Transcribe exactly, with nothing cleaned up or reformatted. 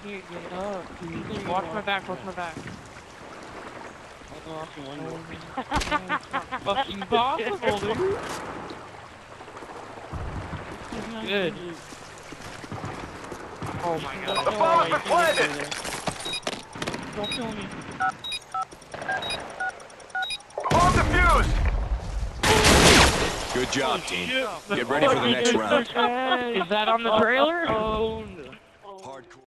can't get up, dude. Watch my back, watch my back. I'll go off the window. It's not fucking possible, dude. Good. Oh my god. The bomb's been planted! Don't kill me. Bomb defused! Good job, team. Shit. Get ready for the next round. Is that on the trailer? Oh no.